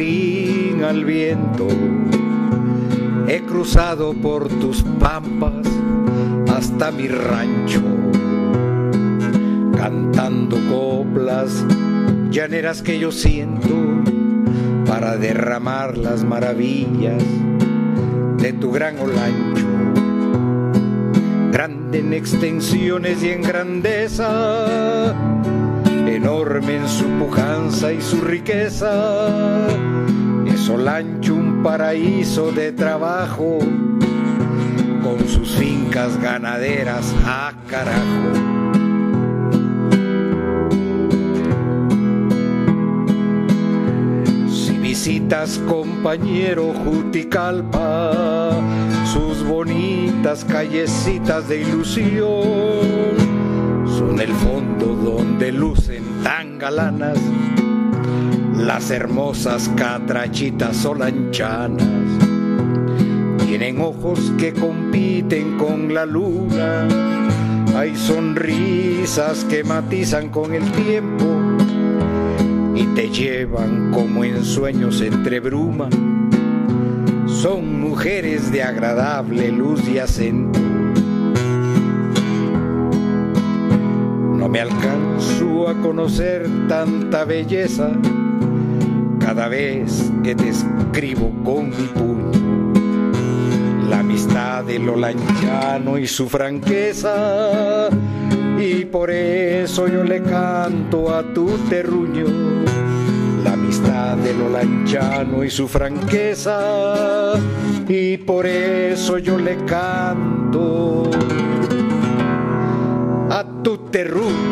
violín al viento. He cruzado por tus pampas hasta mi rancho, cantando coplas llaneras que yo siento para derramar las maravillas de tu gran olancho. Grande en extensiones y en grandeza, enorme en su pujanza y su riqueza, es Olancho un paraíso de trabajo, con sus fincas ganaderas a carajo. Si visitas, compañero, Juticalpa, sus bonitas callecitas de ilusión son el fondo donde lucen tan galanas las hermosas catrachitas olanchanas. Tienen ojos que compiten con la luna, hay sonrisas que matizan con el tiempo y te llevan como en sueños entre bruma. Son mujeres de agradable luz y acento. No me alcanzo a conocer tanta belleza cada vez que te escribo con mi puño. La amistad del olanchano y su franqueza, y por eso yo le canto a tu terruño. La amistad del olanchano y su franqueza, y por eso yo le canto a tu terruño.